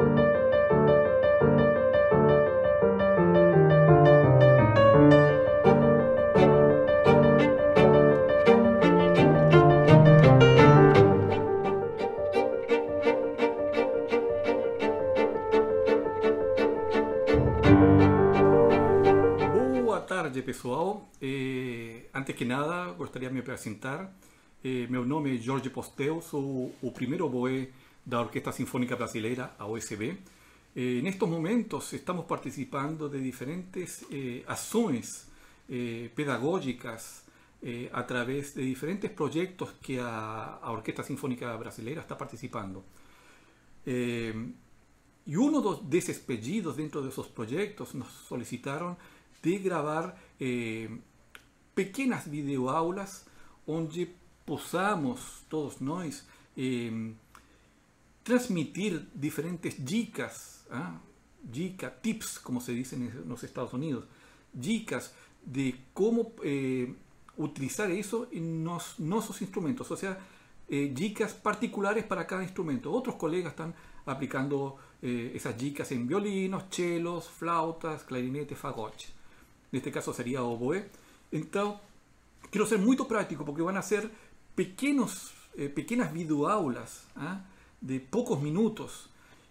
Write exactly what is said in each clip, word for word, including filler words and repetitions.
Pessoal, eh, antes que nada gostaria de me apresentar. Eh, meu nome é Jorge Posteu, sou o primeiro oboé da Orquesta Sinfónica Brasileira, a O S B. Eh, nestes momentos estamos participando de diferentes eh, ações eh, pedagógicas eh, a través de diferentes projetos que a, a Orquesta Sinfónica Brasileira está participando. Eh, e um desses pedidos dentro desses projetos nos solicitaram de gravar eh, pequenas videoaulas onde possamos, todos nós, eh, transmitir diferentes dicas, ¿ah? Dicas, tips, como se dice en los Estados Unidos, dicas de cómo eh, utilizar eso en nos, nuestros instrumentos, o sea, eh, dicas particulares para cada instrumento. Otros colegas están aplicando eh, esas dicas en violinos, chelos, flautas, clarinetes, fagotes. Neste caso seria oboé. Então, quero ser muito prático, porque vão ser pequenos, eh, pequenas videoaulas ¿ah? de poucos minutos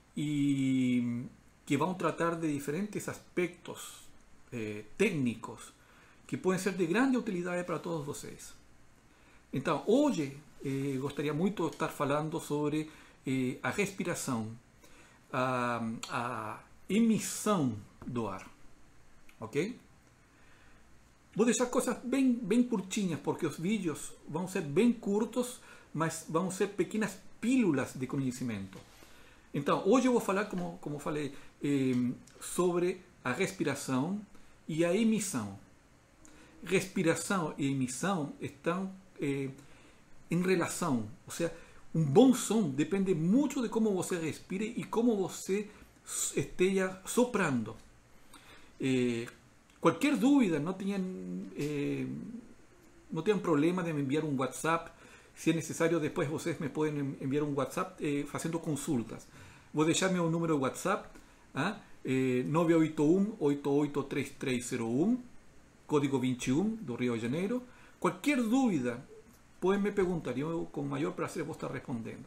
e que vão tratar de diferentes aspectos eh, técnicos que podem ser de grande utilidade para todos vocês. Então, hoje eh, gostaria muito de estar falando sobre eh, a respiração, a, a emissão do ar, ok? Vou deixar coisas bem, bem curtinhas, porque os vídeos vão ser bem curtos, mas vão ser pequenas pílulas de conhecimento. Então, hoje eu vou falar, como, como falei, eh, sobre a respiração e a emissão. Respiração e emissão estão eh, em relação, ou seja, um bom som depende muito de como você respire e como você esteja soprando. Eh, Qualquer dúvida, não tenham, eh, não tenham problema de me enviar um WhatsApp. Se é necessário, depois vocês me podem enviar um WhatsApp eh, fazendo consultas. Vou deixar meu número de WhatsApp, ah, eh, nove oito um, oito oito três três zero um, código vinte e um do Rio de Janeiro. Qualquer dúvida, podem me perguntar. Eu, com o maior prazer, vou estar respondendo.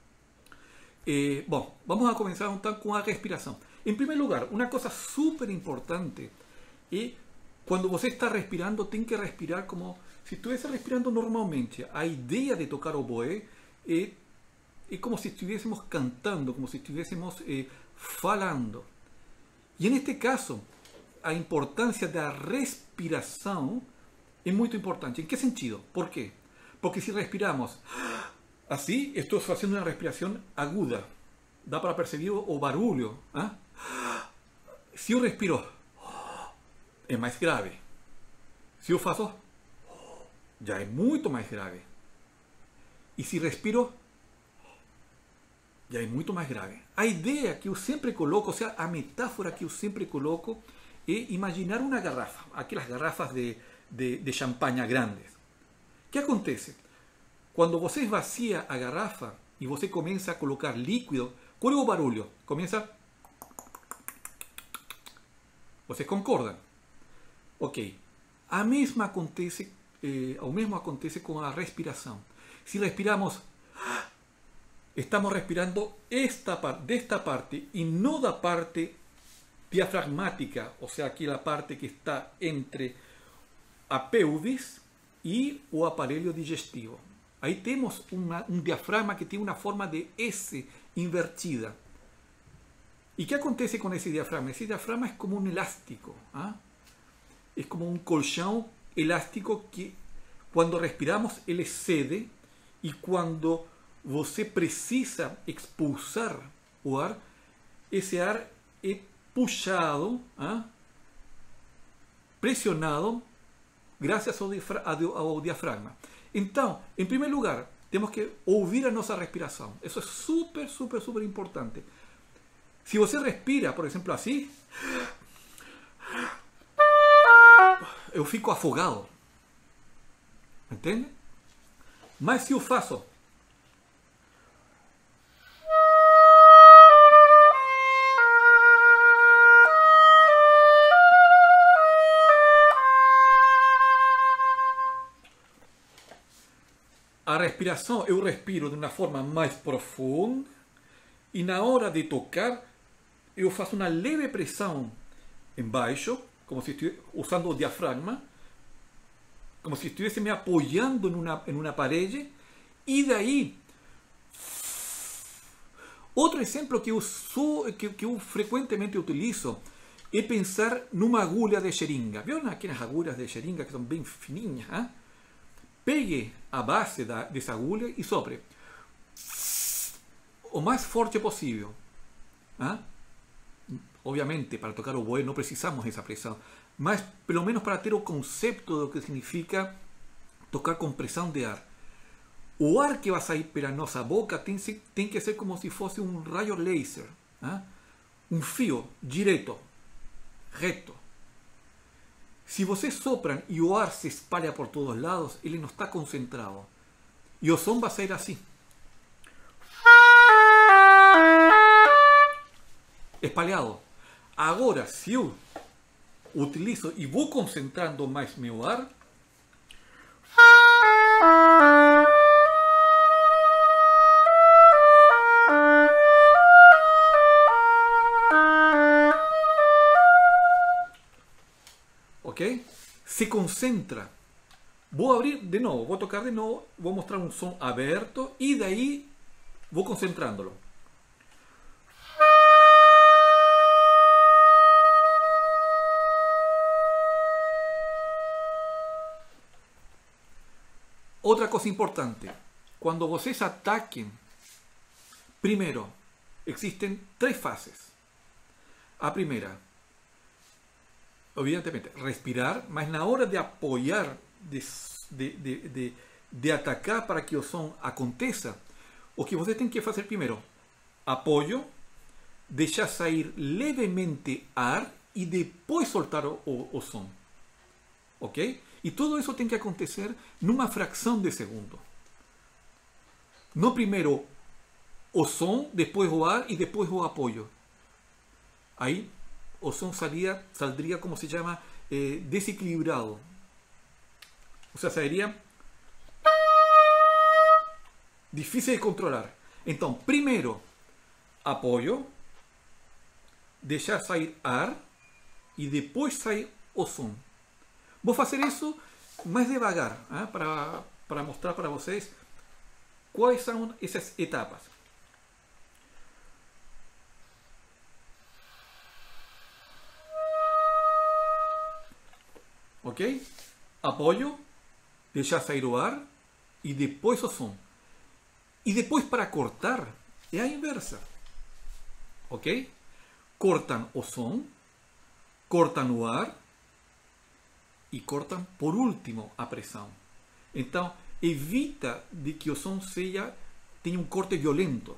Eh, bom, vamos a começar então com a respiração. Em primeiro lugar, uma coisa super importante. E quando você está respirando, tem que respirar como se estivesse respirando normalmente. A ideia de tocar oboé é, é como se estivéssemos cantando, como se estivéssemos eh, falando. E neste caso, a importância da respiração é muito importante. Em que sentido? Por quê? Porque se respiramos assim, estou fazendo uma respiração aguda. Dá para perceber o barulho. ¿eh? Se eu respiro é mais grave. Se eu faço, já é muito mais grave. E se respiro, já é muito mais grave. A ideia que eu sempre coloco, ou seja, a metáfora que eu sempre coloco, é imaginar uma garrafa, aquelas garrafas de, de, de champanhe grandes. O que acontece? Quando você esvazia a garrafa e você começa a colocar líquido, qual é o barulho? Começa... Vocês concordam? Ok, a mesma acontece, eh, o mesmo acontece com a respiração. Se respiramos, estamos respirando esta parte, desta parte e não da parte diafragmática, ou seja, aquela parte que está entre a pelvis e o aparelho digestivo. Aí temos uma, um diafragma que tem uma forma de S invertida. E o que acontece com esse diafragma? Esse diafragma é como um elástico, ¿ah? Es como un colchón elástico que cuando respiramos ele cede y cuando você precisa expulsar o ar, esse ar é puxado, ¿ah? pressionado, graças ao, ao diafragma. Então, em primeiro lugar, temos que ouvir a nossa respiração. Isso é super, super, super importante. Se você respira, por exemplo, assim, eu fico afogado, entende? Mas se eu faço respiração, eu respiro de uma forma mais profunda e na hora de tocar, eu faço uma leve pressão embaixo, como se estivesse usando o diafragma, como se estivesse me apoiando em uma, em uma parede, e daí, outro exemplo que eu, sou, que, que eu frequentemente utilizo é pensar numa agulha de seringa. Viram aquelas agulhas de seringa que são bem fininhas? Hein? Pegue a base da, dessa agulha e sopre o mais forte possível. Hein? Obviamente, para tocar o oboe não precisamos dessa pressão, mas pelo menos para ter o conceito do que significa tocar com pressão de ar. O ar que vai sair pela nossa boca tem, tem que ser como se fosse um raio laser, hein? Um fio direto, reto. Se vocês sopram e o ar se espalha por todos os lados, ele não está concentrado. E o som vai sair assim. Espalhado. Agora, se eu utilizo e vou concentrando mais meu ar, ok? Se concentra. Vou abrir de novo, vou tocar de novo, vou mostrar um som aberto e daí vou concentrando-lo. Outra coisa importante, quando vocês ataquem, primeiro, existem três fases. A primeira, evidentemente, respirar, mas na hora de apoiar, de, de, de, de, de atacar para que o som aconteça, o que você tem que fazer primeiro, apoio, deixar sair levemente ar e depois soltar o, o, o som. Ok? E tudo isso tem que acontecer numa fração de segundo. No primeiro o som, depois o ar e depois o apoio. Aí o som salia, saldria como se chama eh, desequilibrado. Ou seja, sairia difícil de controlar. Então, primeiro apoio, deixar sair ar e depois sair o som. Vou fazer isso mais devagar, hein, para, para mostrar para vocês quais são essas etapas. Ok? Apoio, deixar sair o ar e depois o som. E depois, para cortar, é a inversa. Ok? Cortam o som, cortam o ar e cortam, por último, a pressão. Então, evita de que o som seja, tenha um corte violento.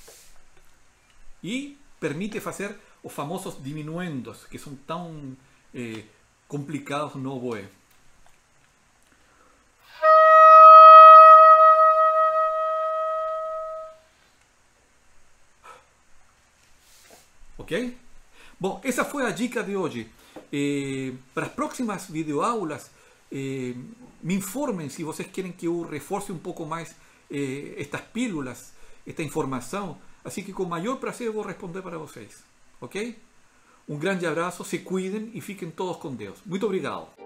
E permite fazer os famosos diminuendos, que são tão eh, complicados no oboe. Ok? Bom, essa foi a dica de hoje. Eh, para as próximas videoaulas, eh, me informem se vocês querem que eu reforce um pouco mais eh, estas pílulas, esta informação. Assim que com maior prazer eu vou responder para vocês. Ok? Um grande abraço, se cuidem e fiquem todos com Deus. Muito obrigado.